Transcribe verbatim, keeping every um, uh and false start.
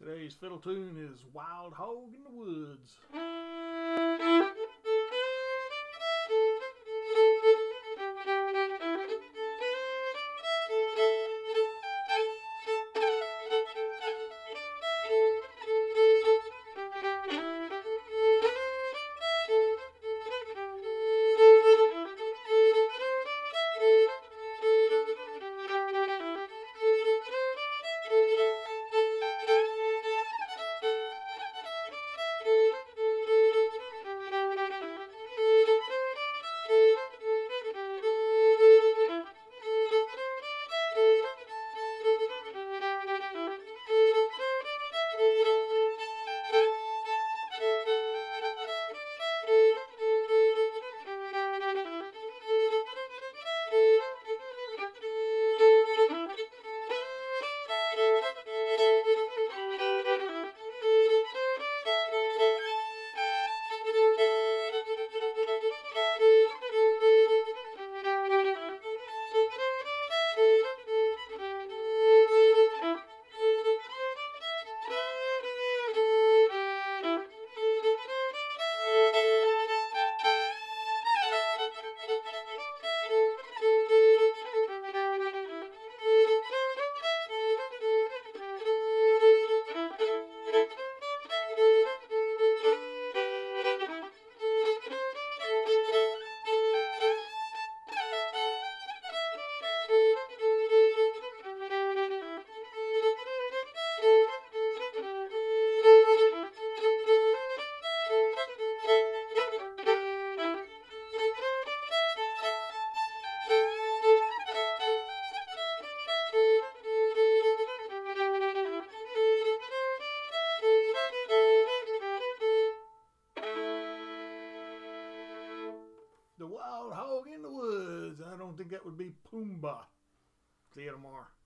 Today's fiddle tune is Wild Hog in the Woods. The Wild Hog in the Woods. I don't think that would be Pumbaa. See you tomorrow.